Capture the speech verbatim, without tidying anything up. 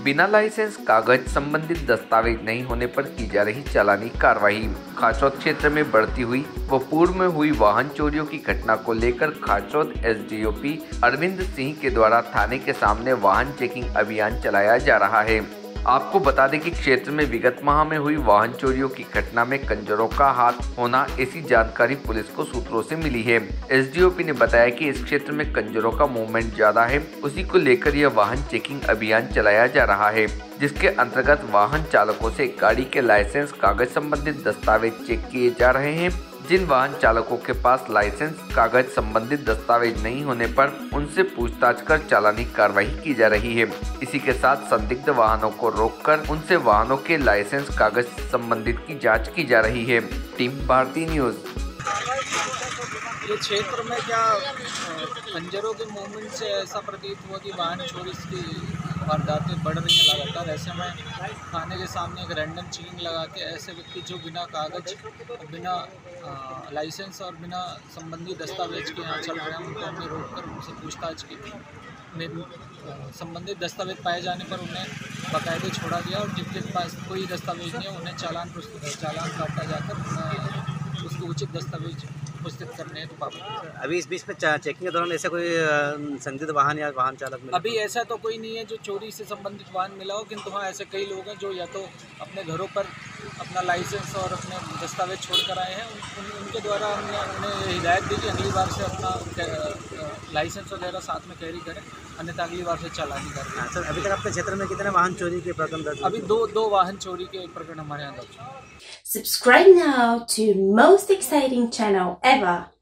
बिना लाइसेंस कागज संबंधित दस्तावेज नहीं होने पर की जा रही चालानी कार्रवाई। खाचौद क्षेत्र में बढ़ती हुई व पूर्व में हुई वाहन चोरियों की घटना को लेकर खाचौद एसडीओपी अरविंद सिंह के द्वारा थाने के सामने वाहन चेकिंग अभियान चलाया जा रहा है। आपको बता दें कि क्षेत्र में विगत माह में हुई वाहन चोरियों की घटना में कंजरों का हाथ होना, ऐसी जानकारी पुलिस को सूत्रों से मिली है। एसडीओपी ने बताया कि इस क्षेत्र में कंजरों का मूवमेंट ज्यादा है, उसी को लेकर यह वाहन चेकिंग अभियान चलाया जा रहा है, जिसके अंतर्गत वाहन चालकों से गाड़ी के लाइसेंस कागज संबंधित दस्तावेज चेक किए जा रहे हैं। जिन वाहन चालकों के पास लाइसेंस कागज संबंधित दस्तावेज नहीं होने पर उनसे पूछताछ कर चालानी कार्रवाई की जा रही है। इसी के साथ संदिग्ध वाहनों को रोककर उनसे वाहनों के लाइसेंस कागज संबंधित की जांच की जा रही है। Team Bharti news. ये क्षेत्र में क्या कंजरों के मूवमेंट से ऐसा प्रतीत हुआ कि वाहन चोरी की वारदातें बढ़ रही हैं लगातार। ऐसे में थाने के सामने एक रैंडम चेकिंग लगा के ऐसे व्यक्ति जो बिना कागज, बिना लाइसेंस और बिना संबंधी दस्तावेज के यहाँ चल रहे हैं, उनको हमने रोककर उनसे पूछताछ की थी। में संबंधित दस्तावेज पाए जाने पर उन्हें बाकायदे छोड़ा गया और जिनके पास कोई दस्तावेज नहीं है उन्हें चालान चालान काटा जाकर उसको उचित दस्तावेज उपस्थित करने तो पाबंदी। अभी इस बीच में चेकिंग के दौरान ऐसा कोई संदिग्ध वाहन या वाहन चालक मिला? अभी ऐसा तो कोई नहीं है जो चोरी से संबंधित वाहन मिला हो, किंतु हाँ ऐसे कई लोग हैं जो या तो अपने घरों पर अपना लाइसेंस और अपने दस्तावेज छोड़ कर आए हैं। उन, उन, उनके द्वारा हमने उन्हें हिदायत दी कि अगली बार से अपना लाइसेंस वगैरह साथ में कैरी करें, अन्यथा अगली बार से चालानी करें। सर, अभी तक आपके क्षेत्र में कितने वाहन चोरी के प्रकरण दर्ज? अभी दो दो वाहन चोरी के प्रकरण हमारे यहाँ दर्ज हैं। Subscribe now to most exciting channel ever.